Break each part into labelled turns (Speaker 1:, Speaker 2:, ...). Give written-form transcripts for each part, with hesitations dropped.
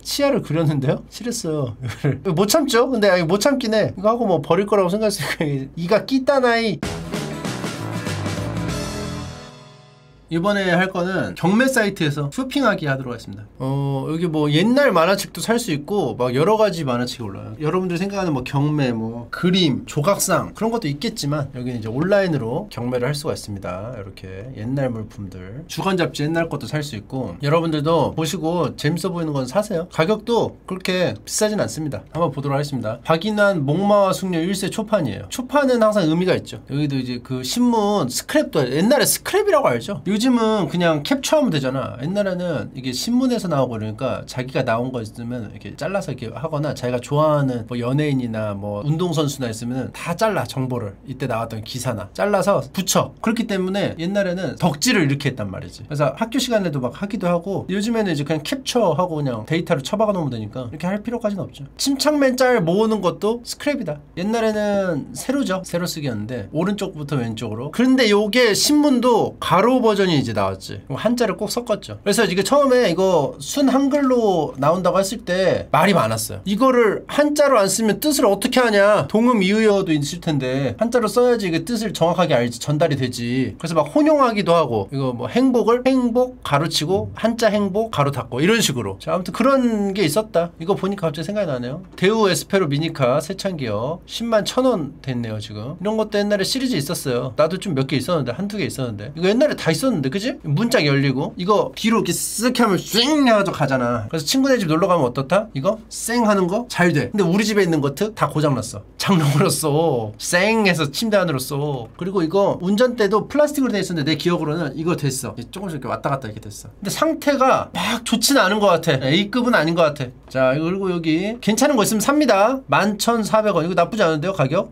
Speaker 1: 치아를 그렸는데요? 칠했어요. 이거를 못 참죠? 근데 못 참긴 해. 이거 하고 뭐 버릴 거라고 생각했으니까 이가 끼따나이. 이번에 할 거는 경매 사이트에서 쇼핑하기 하도록 하겠습니다. 여기 뭐 옛날 만화책도 살 수 있고 막 여러 가지 만화책이 올라요. 여러분들 생각하는 뭐 경매, 뭐 그림, 조각상 그런 것도 있겠지만 여기는 이제 온라인으로 경매를 할 수가 있습니다. 이렇게 옛날 물품들, 주간 잡지 옛날 것도 살 수 있고 여러분들도 보시고 재밌어 보이는 건 사세요. 가격도 그렇게 비싸진 않습니다. 한번 보도록 하겠습니다. 박인환 목마와 숙녀 1세 초판이에요. 초판은 항상 의미가 있죠. 여기도 이제 그 신문 스크랩도 옛날에 스크랩이라고 알죠? 요즘은 그냥 캡처하면 되잖아. 옛날에는 이게 신문에서 나오고 그러니까 자기가 나온 거 있으면 이렇게 잘라서 이렇게 하거나 자기가 좋아하는 뭐 연예인이나 뭐 운동선수나 있으면 다 잘라. 정보를 이때 나왔던 기사나 잘라서 붙여. 그렇기 때문에 옛날에는 덕질을 이렇게 했단 말이지. 그래서 학교 시간에도 막 하기도 하고 요즘에는 이제 그냥 캡처하고 그냥 데이터로 쳐박아 놓으면 되니까 이렇게 할 필요까지는 없죠. 침착맨 짤 모으는 것도 스크랩이다. 옛날에는 세로죠. 세로 쓰기였는데 오른쪽부터 왼쪽으로. 그런데 요게 신문도 가로 버전이 이제 나왔지. 한자를 꼭 섞었죠. 그래서 이게 처음에 이거 순 한글로 나온다고 했을 때 말이 많았어요. 이거를 한자로 안 쓰면 뜻을 어떻게 하냐. 동음 이의어도 있을 텐데 한자로 써야지 이게 뜻을 정확하게 알지, 전달이 되지. 그래서 막 혼용하기도 하고 이거 뭐 행복을 행복 가로치고 한자 행복 가로 닫고 이런 식으로. 자, 아무튼 그런 게 있었다. 이거 보니까 갑자기 생각이 나네요. 대우 에스페로 미니카 세찬기어 10만 1,000원 됐네요 지금. 이런 것도 옛날에 시리즈 있었어요. 나도 좀 몇 개 있었는데 한두 개 있었는데 이거 옛날에 다 있었는데 그지? 문짝 열리고 이거 뒤로 이렇게 쓱 하면 쉥 해가지고 가잖아. 그래서 친구네 집 놀러 가면 어떻다? 이거 쌩 하는 거 잘 돼. 근데 우리 집에 있는 거 다 고장났어. 장롱으로 써. 쌩 해서 침대 안으로 써. 그리고 이거 운전대도 플라스틱으로 돼 있었는데 내 기억으로는 이거 됐어. 조금씩 이렇게 왔다 갔다 이렇게 됐어. 근데 상태가 막 좋지는 않은 것 같아. A급은 아닌 것 같아. 자, 그리고 여기 괜찮은 거 있으면 삽니다. 11,400원. 이거 나쁘지 않은데요 가격?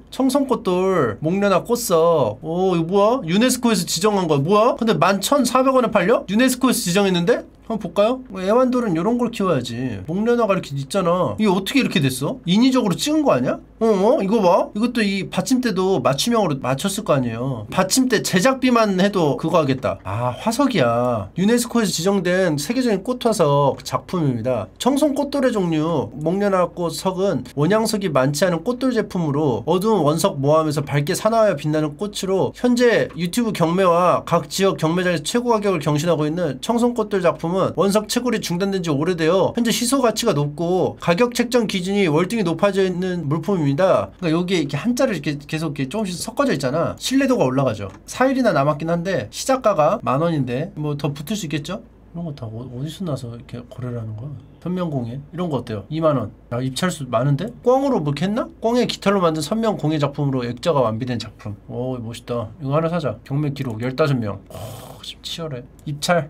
Speaker 1: 청송꽃돌 목련화 꽃서. 오 이거 뭐야? 유네스코에서 지정한 거 뭐야? 근데 11,400원에 팔려? 유네스코에서 지정했는데? 한번 볼까요? 애완돌은 이런 걸 키워야지. 목련화가 이렇게 있잖아. 이게 어떻게 이렇게 됐어? 인위적으로 찍은 거 아니야? 이거 봐. 이것도 이 받침대도 맞춤형으로 맞췄을 거 아니에요. 받침대 제작비만 해도 그거 하겠다. 아, 화석이야. 유네스코에서 지정된 세계적인 꽃화석 작품입니다. 청송 꽃돌의 종류 목련화 꽃석은 원양석이 많지 않은 꽃돌 제품으로 어두운 원석 모함에서 밝게 사나워야 빛나는 꽃으로 현재 유튜브 경매와 각 지역 경매장에서 최고 가격을 경신하고 있는 청송 꽃돌 작품은 원석 채굴이 중단된 지 오래되어 현재 시소 가치가 높고 가격 책정 기준이 월등히 높아져 있는 물품입니다. 그러니까 여기에 이렇게 한자를 이렇게 계속 이렇게 조금씩 섞어져 있잖아. 신뢰도가 올라가죠. 4일이나 남았긴 한데 시작가가 10,000원인데 뭐 더 붙을 수 있겠죠? 이런 거 다 어디서 나서 이렇게 거래를 하는 거야? 선명공예 이런 거 어때요? 20,000원. 야, 입찰수 많은데? 꽝으로 뭐 이렇게 했나? 꽝의 깃털로 만든 선명공예 작품으로 액자가 완비된 작품. 오 멋있다. 이거 하나 사자. 경매 기록 15명. 지금 치열해. 입찰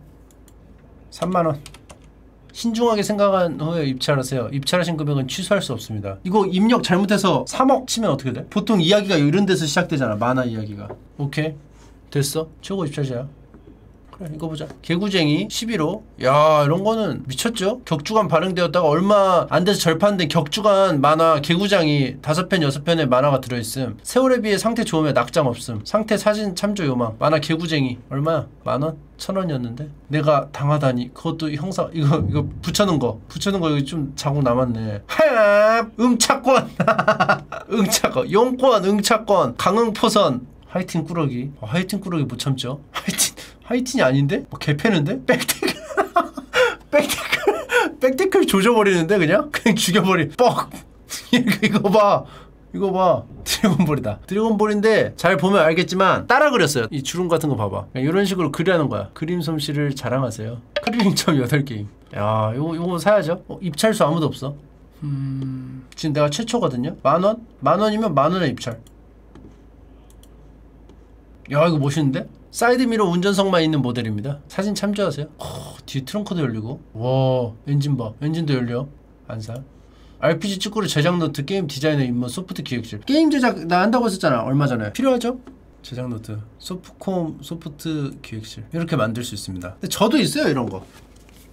Speaker 1: 30,000원. 신중하게 생각한 후에 입찰하세요. 입찰하신 금액은 취소할 수 없습니다. 이거 입력 잘못해서 3억 치면 어떻게 돼? 보통 이야기가 이런 데서 시작되잖아. 만화 이야기가. 오케이 됐어. 최고 입찰자야. 그래 이거 보자. 개구쟁이 11호. 야 이런 거는 미쳤죠? 격주간 발행되었다가 얼마 안 돼서 절판된 격주간 만화 개구장이 5편 6편의 만화가 들어있음. 세월에 비해 상태 좋으면 낙장 없음. 상태 사진 참조 요망. 만화 개구쟁이 얼마야? 10,000원? 1,000원이었는데 내가 당하다니. 그것도 형사 이거 붙여놓은 거 여기 좀 자국 남았네. 하야 응차권 응차권 용권 응차권 강흥포선 하이틴 꾸러기. 하이틴 꾸러기 못 참죠. 하이틴이 아닌데? 뭐 개패는데? 백태클 백태클 조져버리는데 그냥 죽여버리. 뻑 이거 봐 드래곤볼이다. 드래곤볼인데 잘 보면 알겠지만 따라 그렸어요. 이 주름 같은 거 봐봐. 이런 식으로 그리라는 거야. 그림 솜씨를 자랑하세요. 크리링점 8게임. 야 요거 사야죠. 입찰수 아무도 없어. 지금 내가 최초거든요. 10,000원? 10,000원이면 10,000원에 입찰. 야 이거 멋있는데? 사이드미러 운전석만 있는 모델입니다. 사진 참조하세요. 뒤에 트렁크도 열리고. 와 엔진 봐. 엔진도 열려. 안 사. RPG 축구를 제작 노트 게임 디자이너 입문 소프트 기획실. 게임 제작 나 한다고 했었잖아 얼마 전에. 필요하죠? 제작 노트 소프콤 소프트 기획실 이렇게 만들 수 있습니다. 근데 저도 있어요 이런 거.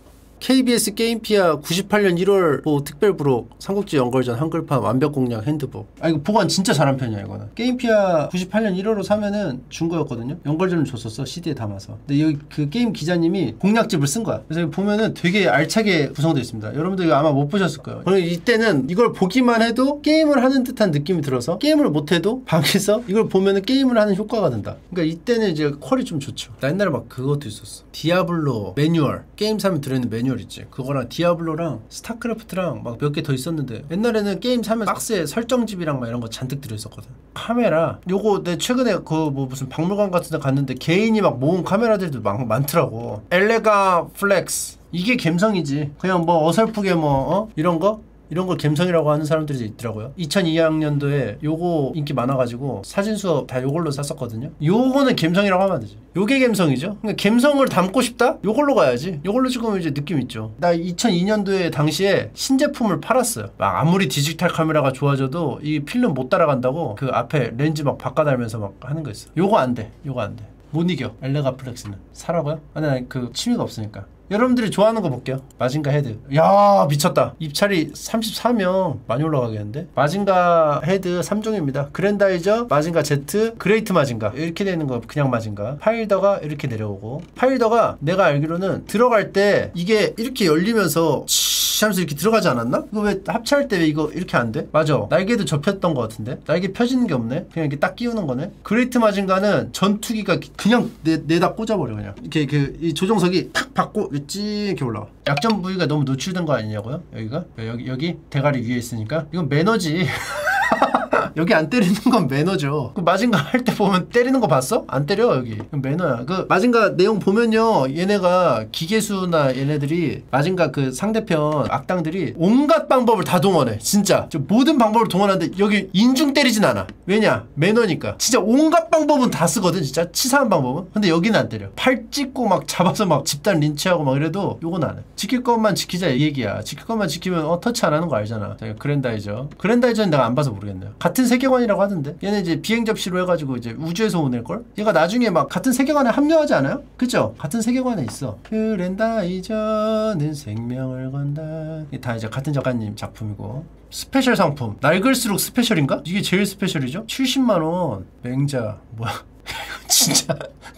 Speaker 1: KBS 게임피아 98년 1월 뭐 특별 부록 삼국지 연걸전 한글판 완벽 공략 핸드북. 아 이거 보관 진짜 잘한 편이야 이거는. 게임피아 98년 1월로 사면은 준 거였거든요. 연걸전을 줬었어 CD에 담아서. 근데 여기 그 게임 기자님이 공략집을 쓴 거야. 그래서 여기 보면은 되게 알차게 구성되어 있습니다. 여러분들 이거 아마 못 보셨을 거예요. 저는 이때는 이걸 보기만 해도 게임을 하는 듯한 느낌이 들어서 게임을 못해도 방에서 이걸 보면은 게임을 하는 효과가 된다. 그러니까 이때는 이제 퀄이 좀 좋죠. 나 옛날에 막 그것도 있었어. 디아블로 매뉴얼. 게임 사면 들어있는 매뉴얼 있지. 그거랑 디아블로랑 스타크래프트랑 막 몇 개 더 있었는데 옛날에는 게임 사면 박스에 설정집이랑 막 이런 거 잔뜩 들어있었거든. 카메라 요거 내 최근에 그 뭐 무슨 박물관 같은 데 갔는데 개인이 막 모은 카메라들도 많더라고. 엘레가 플렉스 이게 갬성이지. 그냥 뭐 어설프게 뭐 이런 거 갬성이라고 하는 사람들이 있더라고요. 2002학년도에 요거 인기 많아가지고 사진 수업 다 요걸로 샀었거든요. 요거는 갬성이라고 하면 안 되지. 요게 갬성이죠. 그러니까 갬성을 담고 싶다? 요걸로 가야지. 요걸로 찍으면 이제 느낌 있죠. 나 2002년도에 당시에 신제품을 팔았어요. 막 아무리 디지털 카메라가 좋아져도 이 필름 못 따라간다고 그 앞에 렌즈 막 바꿔달면서 막 하는 거 있어. 요거 안 돼. 요거 안 돼. 못 이겨. 엘레가 플렉스는. 사라고요? 아니 그 취미가 없으니까. 여러분들이 좋아하는 거 볼게요. 마징가 헤드. 야 미쳤다. 입찰이 34명 많이 올라가겠는데. 마징가 헤드 3종입니다. 그랜다이저, 마징가 Z, 그레이트 마징가 이렇게 되는 거 그냥 마징가. 파일더가 이렇게 내려오고 파일더가 내가 알기로는 들어갈 때 이게 이렇게 열리면서 하면서 이렇게 들어가지 않았나? 이거 왜 합체할 때 왜 이거 이렇게 안 돼? 맞아. 날개도 접혔던 것 같은데? 날개 펴지는 게 없네? 그냥 이렇게 딱 끼우는 거네? 그레이트 마징가는 전투기가 그냥 내다 꽂아버려 그냥. 이렇게 이 조종석이 탁 받고 이렇게 올라가. 약점 부위가 너무 노출된 거 아니냐고요? 여기가? 여기 대가리 위에 있으니까? 이건 매너지. 여기 안 때리는 건 매너죠. 그 마징가 할 때 보면 때리는 거 봤어? 안 때려 여기. 그건 매너야. 그 마징가 내용 보면요, 얘네가 기계수나 얘네들이 마징가 그 상대편 악당들이 온갖 방법을 다 동원해. 진짜 모든 방법을 동원하는데 여기 인중 때리진 않아. 왜냐? 매너니까. 진짜 온갖 방법은 다 쓰거든. 진짜 치사한 방법은. 근데 여기는 안 때려. 팔 찢고 막 잡아서 막 집단 린치하고 막 이래도 요건 안 해. 지킬 것만 지키자 이 얘기야. 지킬 것만 지키면 터치 안 하는 거 알잖아. 그랜다이저는 내가 안 봐서 모르겠네요. 같은 세계관이라고 하던데. 얘는 이제 비행 접시로 해가지고 이제 우주에서 오낼걸? 얘가 나중에 막 같은 세계관에 합류하지 않아요? 그쵸? 같은 세계관에 있어. 그랜다이저는 생명을 건다. 이게 다 이제 같은 작가님 작품이고. 스페셜 상품. 낡을수록 스페셜인가? 이게 제일 스페셜이죠? 70만원. 맹자. 뭐야? 진짜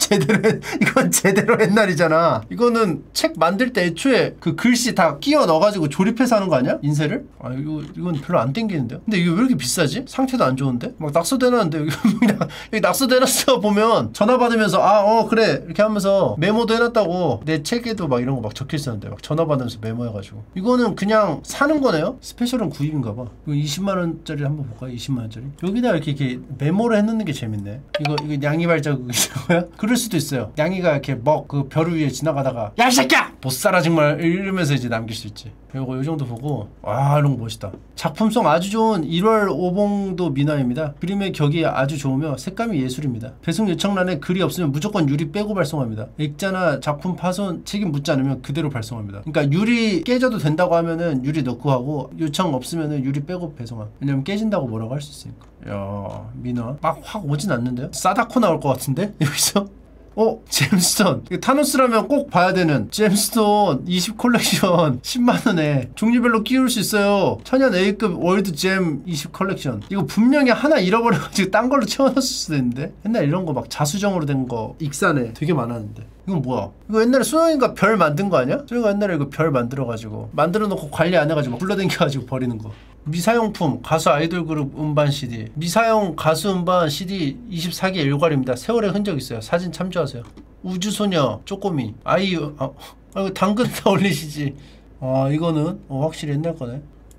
Speaker 1: 이건 제대로 옛날이잖아. 이거는 책 만들 때 애초에 그 글씨 다 끼워 넣어가지고 조립해서 하는 거 아니야? 인쇄를? 아 이건 별로 안 땡기는데요? 근데 이게 왜 이렇게 비싸지? 상태도 안 좋은데? 막 낙서대놨는데 여기 낙서대놨어 보면 전화 받으면서 그래 이렇게 하면서 메모도 해놨다고. 내 책에도 막 이런 거 막 적혀있었는데 막 전화 받으면서 메모해가지고. 이거는 그냥 사는 거네요? 스페셜은 구입인가봐. 이거 20만원짜리 한번 볼까요? 20만원짜리? 여기다 이렇게 메모를 해놓는 게 재밌네. 이거 양이 발자국이라고요? 그럴 수도 있어요. 양이가 이렇게 그 벼루 위에 지나가다가 야 이 새끼야! 못 살아 정말 이러면서 이제 남길 수 있지. 그리고 요 정도 보고 이런 거 멋있다. 작품성 아주 좋은 1월 오봉도 민화입니다. 그림의 격이 아주 좋으며 색감이 예술입니다. 배송 요청란에 글이 없으면 무조건 유리 빼고 발송합니다. 액자나 작품 파손 책임 묻지 않으면 그대로 발송합니다. 그러니까 유리 깨져도 된다고 하면은 유리 넣고 하고 요청 없으면은 유리 빼고 배송함. 왜냐면 깨진다고 뭐라고 할 수 있으니까. 야 민화 막 확 오진 않는데요? 싸다코 나올 것 같은데? 여기서? 잼스톤. 타노스라면 꼭 봐야 되는 잼스톤 20 컬렉션 10만원에 종류별로 끼울 수 있어요. 천연 A급 월드 잼 20 컬렉션. 이거 분명히 하나 잃어버려가지고 딴 걸로 채워놨을 수도 있는데. 옛날 이런 거 막 자수정으로 된 거 익산에 되게 많았는데. 이건 뭐야? 이거 옛날에 소영이가 별 만든 거 아니야? 소영이가 옛날에 이거 별 만들어가지고 만들어 놓고 관리 안 해가지고 굴러댕겨가지고 버리는 거. 미사용품 가수 아이돌 그룹 음반 CD. 미사용 가수 음반 CD 24개 일괄입니다. 세월의 흔적 있어요. 사진 참조하세요. 우주소녀 쪼꼬미 아이유. 이거 당근에다 올리시지. 이거는 확실히 옛날 거네.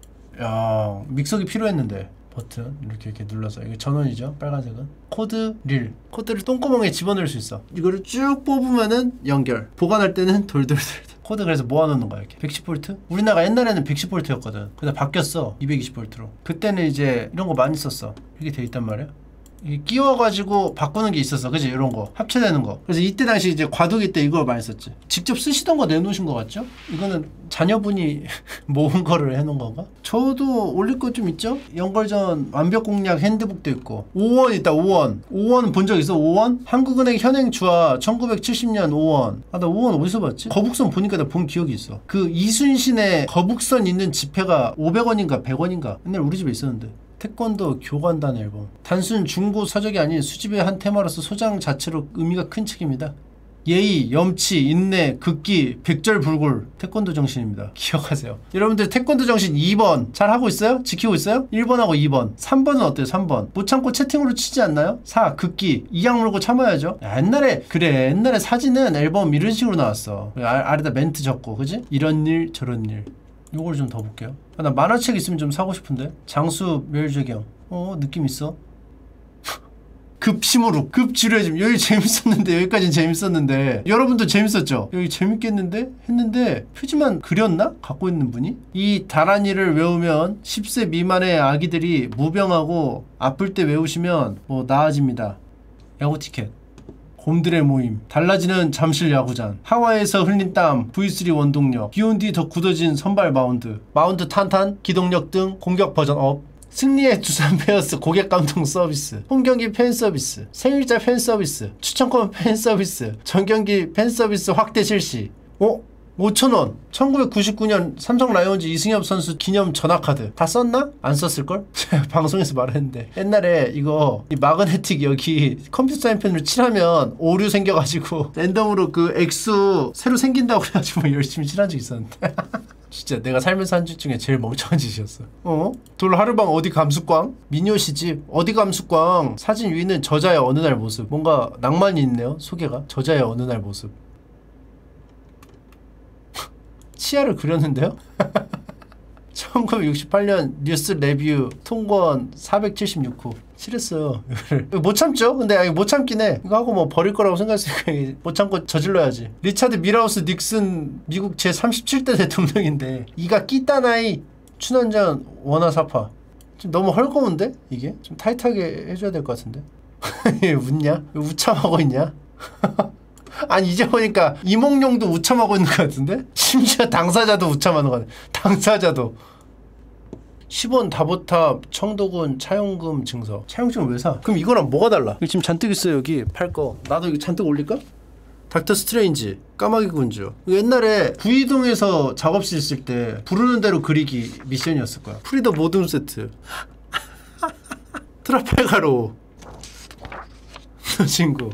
Speaker 1: 야 믹서기 필요했는데. 버튼 이렇게 눌러서 이게 전원이죠. 빨간색은 코드 릴. 코드를 똥구멍에 집어넣을 수 있어. 이거를 쭉 뽑으면은 연결. 보관할 때는 돌돌돌. 코드 그래서 모아놓는 거야 이렇게. 110V? 우리나라가 옛날에는 110V였거든. 근데 바뀌었어 220V로. 그때는 이제 이런 거 많이 썼어. 이게 돼 있단 말이야. 이게 끼워가지고 바꾸는 게 있었어. 그치? 이런 거 합체되는 거. 그래서 이때 당시 이제 과도기 때 이걸 많이 썼지. 직접 쓰시던 거 내놓으신 거 같죠? 이거는 자녀분이 모은 거를 해놓은 건가? 저도 올릴 거 좀 있죠? 연걸전 완벽 공략 핸드북도 있고 5원 있다. 5원 본 적 있어? 5원? 한국은행 현행 주화 1970년 5원. 아 나 5원 어디서 봤지? 거북선 보니까 나 본 기억이 있어. 그 이순신의 거북선 있는 지폐가 500원인가 100원인가 옛날 우리 집에 있었는데. 태권도 교관단 앨범. 단순 중고 서적이 아닌 수집의 한 테마로서 소장 자체로 의미가 큰 책입니다. 예의, 염치, 인내, 극기, 백절불굴 태권도 정신입니다. 기억하세요. 여러분들 태권도 정신 2번 잘 하고 있어요? 지키고 있어요? 1번하고 2번. 3번은 어때요? 3번. 못 참고 채팅으로 치지 않나요? 4. 극기. 이악 물고 참아야죠. 야, 옛날에 사진은 앨범 이런 식으로 나왔어. 아래다 멘트 적고 그지? 이런 일 저런 일. 요걸 좀 더 볼게요. 나 만화책 있으면 좀 사고 싶은데. 장수 멸조경. 느낌 있어. 급심으로 급지루해짐. 여기 재밌었는데 여기까지는 재밌었는데 여러분도 재밌었죠? 여기 재밌겠는데? 했는데 표지만 그렸나? 갖고 있는 분이? 이 다란이를 외우면 10세 미만의 아기들이 무병하고 아플 때 외우시면 뭐 나아집니다. 야구 티켓. 곰들의 모임, 달라지는 잠실 야구장, 하와이에서 흘린 땀, V3 원동력, 비온 뒤 더 굳어진 선발 마운드 탄탄, 기동력 등 공격 버전 업, 승리의 두산 베어스 고객 감동 서비스, 홈경기 팬 서비스, 생일자 팬 서비스, 추천권 팬 서비스, 전경기 팬 서비스 확대 실시. 5,000원. 1999년 삼성 라이온즈 이승엽 선수 기념 전화카드 다 썼나? 안 썼을걸? 제가 방송에서 말했는데 옛날에 이거 이 마그네틱 여기 컴퓨터 사인펜으로 칠하면 오류 생겨가지고 랜덤으로 그 액수 새로 생긴다고 그래가지고 열심히 칠한 적 있었는데 진짜 내가 살면서 한 짓 중에 제일 멍청한 짓이었어. 돌 하루방 어디 감수광? 미녀 시집 어디 감수광? 사진 위는 저자의 어느 날 모습. 뭔가 낭만이 있네요. 소개가 저자의 어느 날 모습. 치아를 그렸는데요? 1968년 뉴스 레뷰 통권 476호 칠했어요. 이거를 못 참죠? 근데 못 참긴 해. 이거 하고 뭐 버릴 거라고 생각했으니까 못 참고 저질러야지. 리차드 밀하우스 닉슨 미국 제37대 대통령인데 이가 끼따나이 춘원전 원화사파. 좀 너무 헐거운데? 이게? 좀 타이트하게 해줘야 될 것 같은데? 왜 웃냐? 왜 우참하고 있냐? 아니 이제 보니까 이몽룡도 우참하고 있는 것 같은데? 심지어 당사자도 우참하는 거 같아. 당사자도. 10원 다보탑 청도군 차용금 증서. 차용증을 왜 사? 그럼 이거랑 뭐가 달라? 이거 지금 잔뜩 있어요 여기 팔거. 나도 이거 잔뜩 올릴까? 닥터 스트레인지 까마귀 군주. 옛날에 구이동에서 작업실 있을 때 부르는 대로 그리기 미션이었을 거야. 프리더 모듬 세트. 트라팔가로 친구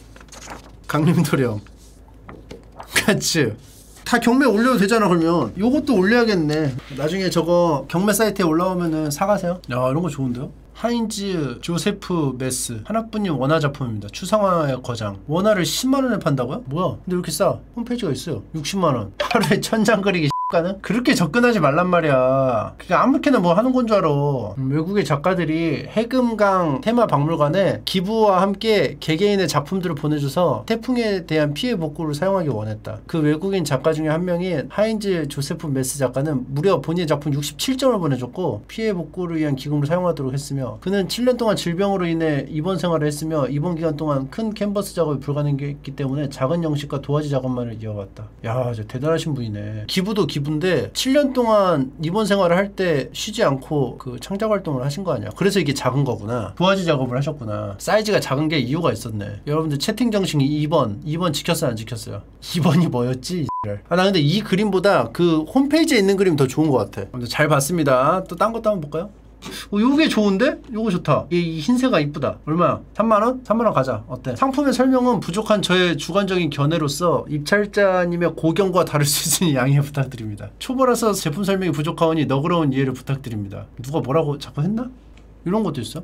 Speaker 1: 강림도령 카츠. 다 경매 올려도 되잖아. 그러면 요것도 올려야겠네. 나중에 저거 경매 사이트에 올라오면은 사가세요. 야 이런 거 좋은데요? 하인즈 조세프 메스 한학부님 원화 작품입니다. 추상화의 거장. 원화를 10만원에 판다고요? 뭐야 근데 왜 이렇게 싸? 홈페이지가 있어요. 60만원. 하루에 1000장 그리기 가는? 그렇게 접근하지 말란 말이야. 그냥 아무렇게나 뭐 하는 건 줄 알아. 외국의 작가들이 해금강 테마박물관에 기부와 함께 개개인의 작품들을 보내줘서 태풍에 대한 피해 복구를 사용하기 원했다. 그 외국인 작가 중에 한 명인 하인즈 조세프 메스 작가는 무려 본인의 작품 67점을 보내줬고 피해 복구를 위한 기금을 사용하도록 했으며 그는 7년 동안 질병으로 인해 입원 생활을 했으며 입원 기간 동안 큰 캔버스 작업이 불가능했기 때문에 작은 형식과 도화지 작업만을 이어갔다. 야, 저 대단하신 분이네. 기부도 기부인데 7년 동안 입원 생활을 할 때 쉬지 않고 그 창작 활동을 하신 거 아니야. 그래서 이게 작은 거구나. 도화지 작업을 하셨구나. 사이즈가 작은 게 이유가 있었네. 여러분들 채팅 정신이 2번 지켰어요 안 지켰어요? 2번이 뭐였지? 나 근데 이 그림보다 그 홈페이지에 있는 그림 더 좋은 것 같아. 잘 봤습니다. 또 딴 것도 한번 볼까요? 요게 좋은데? 요거 좋다. 이 흰새가 이쁘다. 얼마야? 3만원? 3만원 가자. 어때? 상품의 설명은 부족한 저의 주관적인 견해로서 입찰자님의 고견과 다를 수 있으니 양해 부탁드립니다. 초보라서 제품 설명이 부족하오니 너그러운 이해를 부탁드립니다. 누가 뭐라고 자꾸 했나? 이런 것도 있어?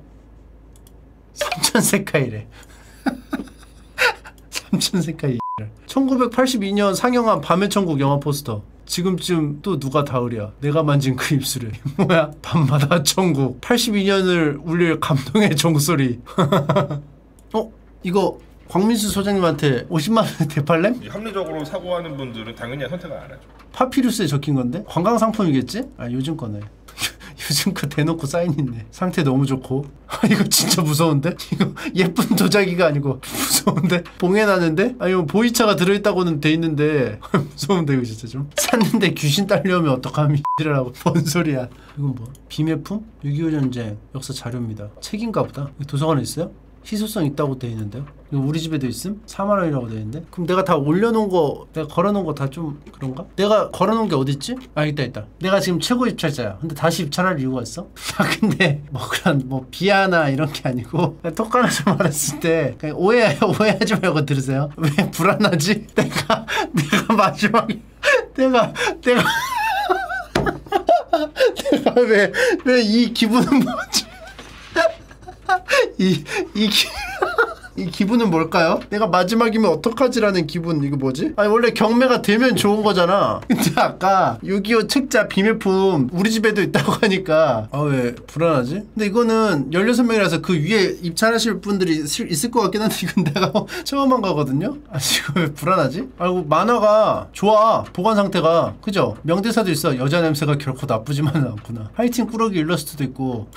Speaker 1: 삼천세카이래. 삼천세카이. 1982년 상영한 밤의 천국 영화 포스터. 지금쯤 또 누가 다으랴. 내가 만진 그 입술에. 뭐야? 밤마다 천국. 82년을 울릴 감동의 종소리. 이거 광민수 소장님한테 50만원에 대팔렘?
Speaker 2: 합리적으로 사고하는 분들은 당연히 선택을 안 하죠.
Speaker 1: 파피루스에 적힌 건데? 관광상품이겠지? 아 요즘 거네. 요즘 거 대놓고 사인 있네. 상태 너무 좋고. 이거 진짜 무서운데? 이거 예쁜 도자기가 아니고 무서운데? 봉해놨는데? 아니 뭐 보이차가 들어있다고는 돼 있는데 무서운데 이거 진짜 좀. 샀는데 귀신 딸려오면 어떡하면 이라고. 뭔 소리야. 이건 뭐? 비매품? 6.25 전쟁 역사 자료입니다. 책인가 보다. 도서관에 있어요? 희소성 있다고 돼 있는데요. 이거 우리 집에도 있음? 4만 원이라고 돼 있는데. 그럼 내가 다 올려놓은 거, 내가 걸어놓은 거 다 좀 그런가? 내가 걸어놓은 게 어딨지? 아 있다. 내가 지금 최고 입찰자야. 근데 다시 입찰할 이유가 있어? 아 근데 뭐 그런 뭐 비하나 이런 게 아니고 톡 하나서 말했을 때 그냥 오해하지 말고 들으세요. 왜 불안하지? 내가 마지막에 내가 왜 이 기분은 뭐지? 이 기분은 뭘까요? 내가 마지막이면 어떡하지라는 기분. 이거 뭐지? 아니 원래 경매가 되면 좋은 거잖아. 근데 아까 6.25 책자 비매품 우리 집에도 있다고 하니까 아 왜 불안하지? 근데 이거는 16명이라서 그 위에 입찰하실 분들이 있을 것 같긴 한데 이건 내가 처음 한 거거든요? 아 지금 왜 불안하지? 아이고 만화가 좋아. 보관 상태가. 그죠? 명대사도 있어. 여자 냄새가 결코 나쁘지만은 않구나. 하이틴 꾸러기 일러스트도 있고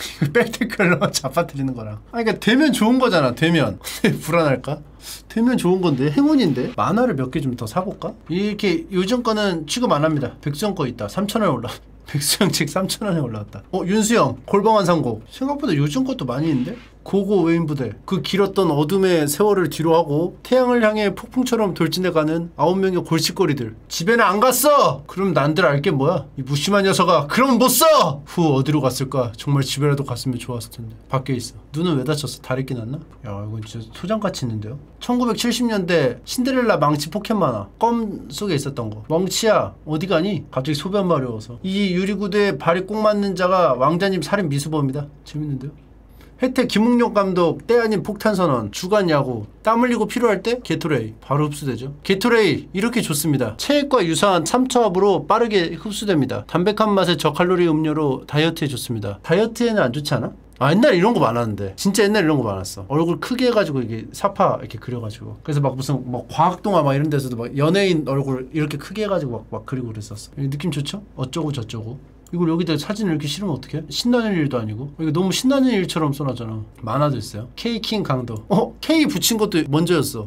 Speaker 1: 백테클러 잡아뜨리는 거랑. 아 그러니까 되면 좋은 거잖아. 되면. 불안할까? 되면 좋은 건데 행운인데. 만화를 몇 개 좀 더 사볼까? 이렇게 요즘 거는 취급 안 합니다. 백수형 거 있다. 3,000원에 올라. 백수형 책 3,000원에 올라왔다. 윤수영 골방한 상고. 생각보다 요즘 것도 많이 있는데? 고고 외인부대. 그 길었던 어둠의 세월을 뒤로하고 태양을 향해 폭풍처럼 돌진해가는 9명의 골칫거리들. 집에는 안 갔어! 그럼 난들 알게 뭐야? 이 무심한 녀석아. 그럼 못 써! 후 어디로 갔을까? 정말 집에라도 갔으면 좋았을 텐데. 밖에 있어. 눈은 왜 다쳤어? 다리끼 났나? 야 이건 진짜 소장같이 있는데요? 1970년대 신데렐라 망치 포켓 만화. 껌 속에 있었던 거. 멍치야 어디 가니? 갑자기 소변 마려워서. 이 유리구두에 발이 꼭 맞는 자가 왕자님 살인 미수범이다. 재밌는데요? 혜택 김웅룡 감독 때 아닌 폭탄선언. 주간 야구. 땀 흘리고 필요할 때 게토레이. 바로 흡수되죠. 게토레이 이렇게 좋습니다. 체액과 유사한 삼투압으로 빠르게 흡수됩니다. 담백한 맛의 저칼로리 음료로 다이어트에 좋습니다. 다이어트에는 안 좋지 않아? 아 옛날에 이런 거 많았는데. 진짜 옛날에 이런 거 많았어. 얼굴 크게 해가지고 이게 사파 이렇게 그려가지고. 그래서 막 무슨 뭐 과학동화 막 이런 데서도 막 연예인 얼굴 이렇게 크게 해가지고 막 그리고 그랬었어. 느낌 좋죠? 어쩌고 저쩌고. 이걸 여기다 사진을 이렇게 실으면 어떡해? 신나는 일도 아니고. 이거 너무 신나는 일처럼 써놨잖아. 만화도 있어요. K킹 강도. K 붙인 것도 먼저였어.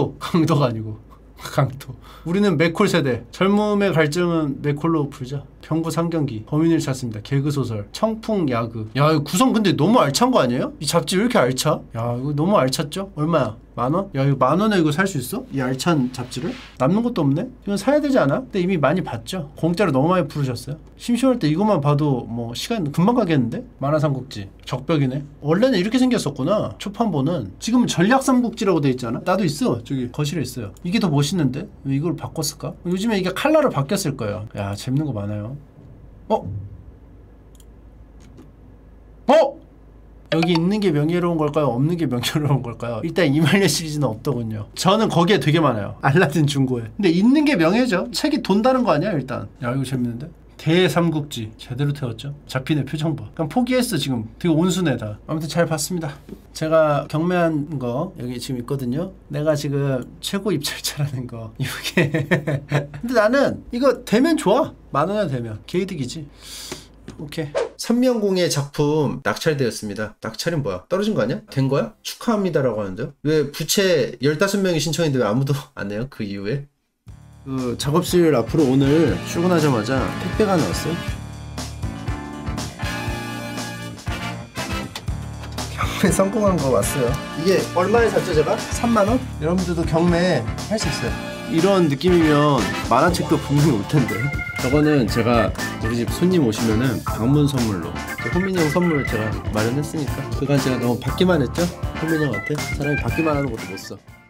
Speaker 1: 강도가 아니고 강도. 우리는 맥콜 세대. 젊음의 갈증은 맥콜로 풀자. 병구 상경기. 범인을 찾습니다. 개그소설. 청풍 야그. 야 이거 구성 근데 너무 알찬 거 아니에요? 이 잡지 왜 이렇게 알차? 야 이거 너무 알찼죠? 얼마야? 10,000원? 야 이거 10,000원에 이거 살 수 있어? 이 알찬 잡지를? 남는 것도 없네? 이건 사야 되지 않아? 근데 이미 많이 봤죠? 공짜로 너무 많이 부르셨어요? 심심할 때 이것만 봐도 뭐 시간 금방 가겠는데? 만화삼국지 적벽이네. 원래는 이렇게 생겼었구나. 초판본은. 지금은 전략삼국지라고 돼 있잖아. 나도 있어. 저기 거실에 있어요. 이게 더 멋있는데? 왜 이걸 바꿨을까? 요즘에 이게 컬러로 바뀌었을 거예요. 야 재밌는 거 많아요. 여기 있는 게 명예로운 걸까요? 없는 게 명예로운 걸까요? 일단 이말년 시리즈는 없더군요. 저는 거기에 되게 많아요. 알라딘 중고에. 근데 있는 게 명예죠. 책이 돈 다는 거 아니야 일단. 야 이거 재밌는데? 대삼국지 제대로 태웠죠? 잡히네 표정 봐. 그냥 포기했어 지금. 되게 온순해 다. 아무튼 잘 봤습니다. 제가 경매한 거 여기 지금 있거든요. 내가 지금 최고 입찰자라는 거 이게 근데 나는 이거 되면 좋아. 10,000원이나 되면 개이득이지. 오케이. 선명공의 작품 낙찰되었습니다. 낙찰은 뭐야? 떨어진 거 아니야? 된 거야? 축하합니다라고 하는데요? 왜 부채 15명이 신청했는데 왜 아무도 안 해요? 그 이후에? 그 작업실 앞으로 오늘 출근하자마자 택배가 나왔어요. 경매 성공한 거 왔어요. 이게 얼마에 샀죠 제가? 3만원? 여러분들도 경매 할 수 있어요. 이런 느낌이면 만화책도 분명히 올 텐데. 저거는 제가 우리 집 손님 오시면은 방문 선물로 호민이 형 선물 제가 마련했으니까. 그간 제가 너무 받기만 했죠? 호민이 형한테. 사람이 받기만 하는 것도 못 써.